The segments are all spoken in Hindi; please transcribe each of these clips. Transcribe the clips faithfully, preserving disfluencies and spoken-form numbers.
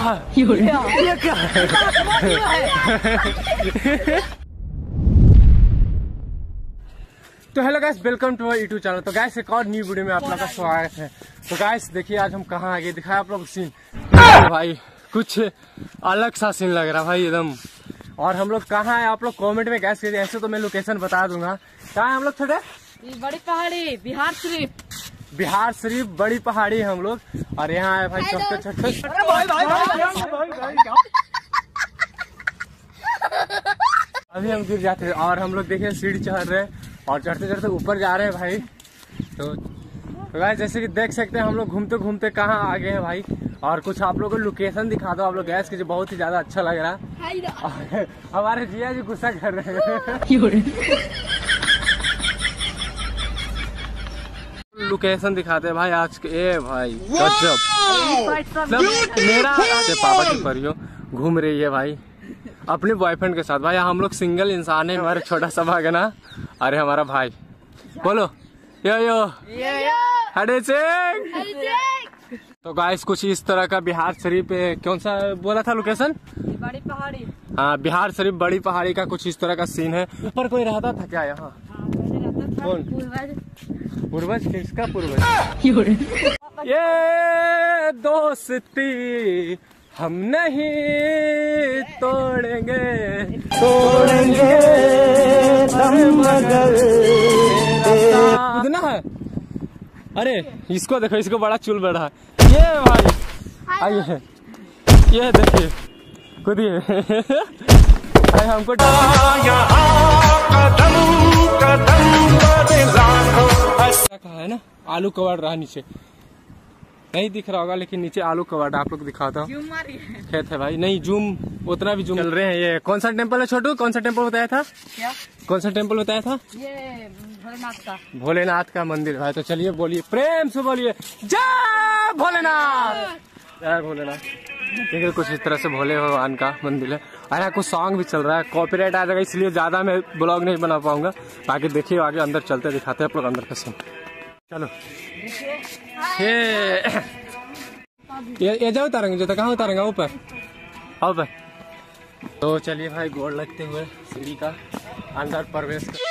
है? ये क्या है? तो hello guys, welcome to YouTube channel. तो गाइस एक और न्यू वीडियो में आप लोगों का स्वागत है। तो गाइस देखिए आज हम कहाँ आगे दिखाया आप लोग सीन। भाई कुछ अलग सा सीन लग रहा भाई एकदम। और हम लोग कहाँ है आप लोग कमेंट में गैस कीजिए, ऐसे तो मैं लोकेशन बता दूंगा। कहाँ है हम लोग? छोटे बड़ी पहाड़ी बिहार शरीफ। बिहार शरीफ बड़ी पहाड़ी है हम लोग। और यहाँ है भाई छोटे छोटे। अभी हम गिर जाते हैं और हम लोग देखिए सीढ़ी चढ़ रहे हैं और चढ़ते चढ़ते ऊपर जा रहे हैं भाई। तो तो गाइस जैसे कि देख सकते हैं हम लोग घूमते घूमते कहाँ आगे हैं भाई। और कुछ आप लोगों को लोकेशन दिखा दो आप लोग गैस की, बहुत ही ज्यादा अच्छा लग रहा है। हमारे जिया जी गुस्सा कर रहे हैं। लोकेशन दिखाते हैं भाई आज के। ए भाई गजब। मेरा पापा की परियो घूम रही है भाई अपने बॉयफ्रेंड के साथ। भाई हम लोग सिंगल इंसान है। हमारे छोटा सा भागना, अरे हमारा भाई बोलो यो यो हरे सिंह। तो गाइस कुछ इस तरह का बिहार शरीफ कौन सा बोला था लोकेशन? बड़ी पहाड़ी। हाँ बिहार शरीफ बड़ी पहाड़ी का कुछ इस तरह का सीन है। ऊपर कोई रहता था क्या यहाँ? कौन? पूर्वज? किसका पूर्वज? ये दोस्ती हम नहीं तोड़ेंगे तोड़ेंगे हम मगर कूदना है। अरे इसको देखो, इसको बड़ा चुल बढ़ा है ये भाई। आइए ये देखिए कूदिए। हमको कहा है ना आलू कबाड़ रहा नीचे, नहीं दिख रहा होगा लेकिन नीचे आलू कबाड़ आप लोग दिखाता हूँ। खेत है भाई, नहीं जूम उतना भी जूम चल रहे हैं। ये कौन सा टेम्पल है छोटू? कौन सा टेम्पल बताया था? क्या कौन सा टेम्पल बताया था? ये भोलेनाथ का भोलेनाथ का मंदिर भाई। तो चलिए बोलिए प्रेम से बोलिए जय भोलेनाथ, जय भोलेनाथ। देखिए कुछ इस तरह से भोले भगवान का मंदिर है। और यहाँ कुछ सॉन्ग भी चल रहा है, कॉपीराइट आ जाएगा इसलिए ज्यादा मैं ब्लॉग नहीं बना पाऊंगा। बाकी देखिए आगे अंदर चलते दिखाते हैं आप लोग अंदर का सीन। चलो ये ये, ये जाओ उतारेंगे जो कहाँ उतारेंगे? ऊपर ऊपर। तो चलिए भाई गोड़ लगते हुए सीढ़ी का अंदर प्रवेश कर।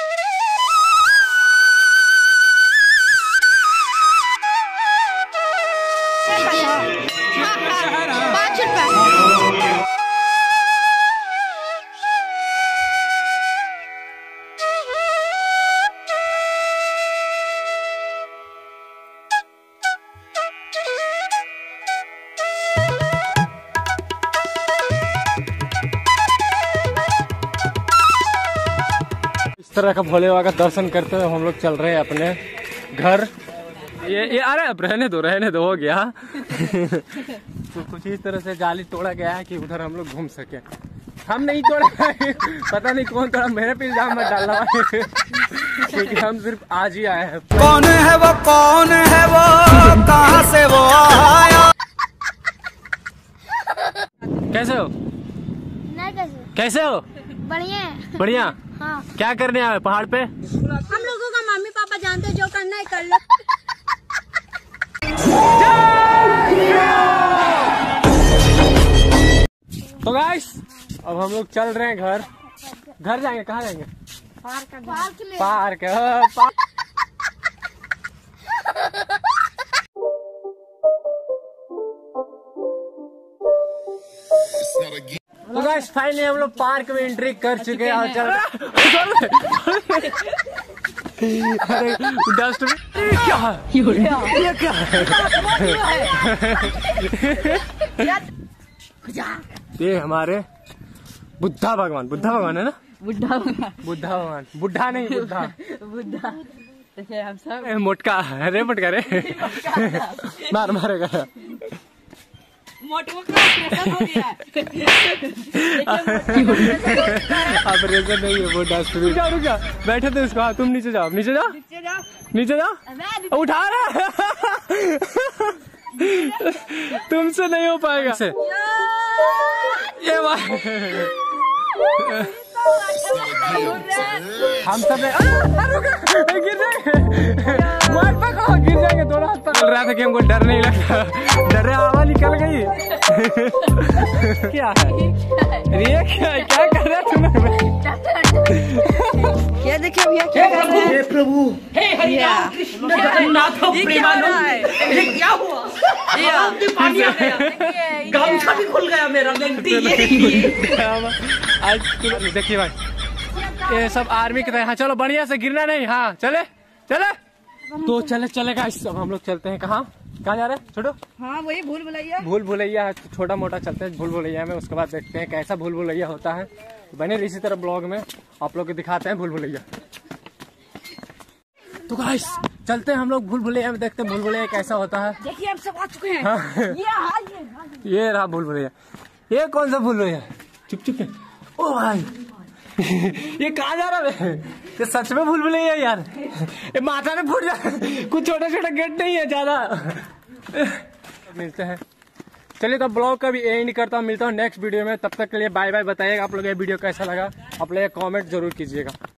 इस तरह का भोले बाबा का दर्शन करते हुए हम लोग चल रहे हैं अपने घर। ये ये अरे अब रहने दो रहने दो हो गया। तो कुछ इस तरह से जाली तोड़ा गया है कि उधर हम लोग घूम सके। हम नहीं तोड़ा पता नहीं कौन तोड़ा, मेरे पे इल्जाम मत डालना क्योंकि हम सिर्फ आज ही आए हैं। कौन है वो कौन है वो कहाँ से वो आया? कैसे हो? नहीं कैसे? कैसे हो? बढ़िया बढ़िया। हाँ। क्या करने आए पहाड़ पे? हम लोगों का मम्मी पापा जानते हैं, जो करना है कर लो। तो गाइस अब हम लोग चल रहे हैं घर। घर जाएंगे, कहाँ जाएंगे? पार्क में। पार्क है पार्क। तो गाइस फाइनली हम लोग पार्क में एंट्री कर चुके हैं और चल डस्ट क्या है? ये क्या है? ये हमारे बुद्धा भगवान, बुद्धा भगवान है ना? बुढ़ा भगवान। बुद्धा भगवान, बुढ़ा नहीं बुद्धा। बुढ़ा जैसे हम सब मोटका अरे मोटका रे मार मारेगा। अब रेजर नहीं है वो डस्ट। रुक जाओ रुक जाओ बैठे थे उसको। हाँ तुम नीचे जाओ नीचे जाओ नीचे जाओ। उठा रहा तुमसे नहीं हो पाएगा। ये हम सब गिर जाएंगे, गिर जाएंगे दोनों हाथ पकड़ रहा था कि हमको डर नहीं लगता। डरे हवा निकल गई क्या है ये? क्या है? क्या कर रहा तूने? ये देखिए भैया क्या कर रहे हैं। प्रभु हे हरिराम कृष्ण जगन्नाथ प्रेमानंद, ये क्या हुआ? ये पानी आ गया, गामछा भी खुल गया मेरा। गंती ये आज देखिए भाई ये सब आर्मी की तरह। हाँ चलो बढ़िया से गिरना नहीं। हाँ चले चले तो चले चलेगा। सब हम लोग चलते हैं। कहाँ कहाँ जा रहे हैं छोटो? हाँ वही भूल भुलैया। भूल भुलैया है, छोटा मोटा चलते हैं भूल भुलैया में। उसके बाद देखते हैं कैसा भूल भुलैया होता है। बने इसी तरह ब्लॉग में आप लोग को दिखाते हैं भूल भुलैया। तो गाइस चलते हैं हम लोग भूल भुलैया में, देखते हैं भूल भुलैया कैसा होता है। देखिए हम सब आ चुके हैं। हाँ। ये हाँ ये ये रहा भूल भुलैया। ये कौन सा भूल भुलैया? चुप चुप है। ओ भाई ये कहाँ जा रहा है? ये सच में भूल भुलैया यार। ये माथा ने फूट जा। कुछ छोटा छोटा गेट नहीं है ज्यादा। मिलते हैं। चलिए तो ब्लॉग का भी एंड करता हूँ। मिलता हूँ नेक्स्ट वीडियो में। तब तक के लिए बाय बाय। बताइएगा आप लोग ये वीडियो कैसा लगा। आप लोग कमेंट जरूर कीजिएगा।